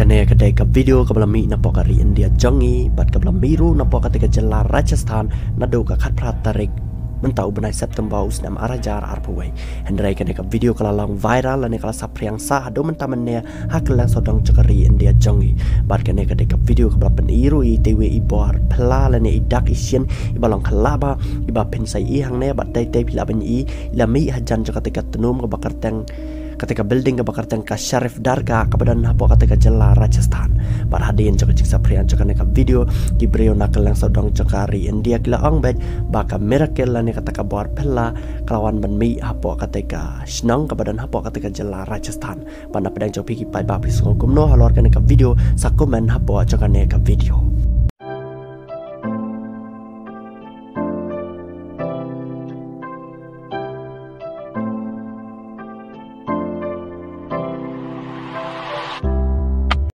Kane kedai ke video ke belami nampak kari India jangi bat ke belamiru nampak ketika jelar Rajasthan nado ke kat pratarik mentau benai September usnam arajar arpuai hendrai kane ke video kalalang viral lane kala sapriang sah do mentamane haklang sodong cekari India jangi bat kane kedai ke video ke belapen iru I tewe ibor pela lane idak isien ibalong kelaba iba pensai I hangne bat tai pila ben I lami hajan ketika tenum ke bakar teng ketika building ke bakar teng ka Syarif Darga kebadan hapo ketika jelar Rajasthan bar hadin jaka jiksa prian jaka neka video di brio nakal yang sodong jakari India kila angbet baka miracle lani ketika buar pella kelawan benmi hapo ketika senang kebadan hapo ketika jelar Rajasthan pada pedang jopi ki pai bapis ngomno halor neka video sakumen hapo jaka neka video